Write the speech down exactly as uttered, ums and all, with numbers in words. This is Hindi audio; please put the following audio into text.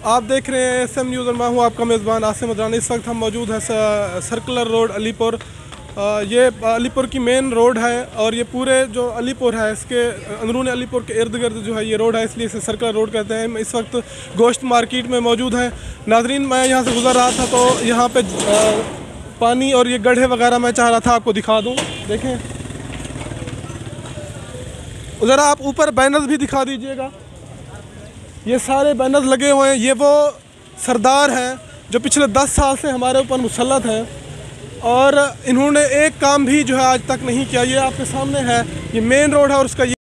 आप देख रहे हैं एस एम न्यूज़ और मैं हूँ आपका मेज़बान आसिम मदरानी। इस वक्त हम मौजूद हैं सर्कुलर रोड अलीपुर। ये अलीपुर की मेन रोड है और ये पूरे जो अलीपुर है इसके अंदरूनी अलीपुर के इर्द गिर्द जो है ये रोड है, इसलिए इसे सर्कुलर रोड कहते हैं। इस वक्त गोश्त मार्केट में मौजूद है। नाजरीन, मैं यहाँ से गुज़र रहा था तो यहाँ पे पानी और ये गड्ढे वगैरह मैं चाह रहा था आपको दिखा दूँ। देखें ज़रा, आप ऊपर बैनर्स भी दिखा दीजिएगा। ये सारे बैनर्स लगे हुए हैं। ये वो सरदार हैं जो पिछले दस साल से हमारे ऊपर मुसल्लत हैं और इन्होंने एक काम भी जो है आज तक नहीं किया। ये आपके सामने है, ये मेन रोड है और उसका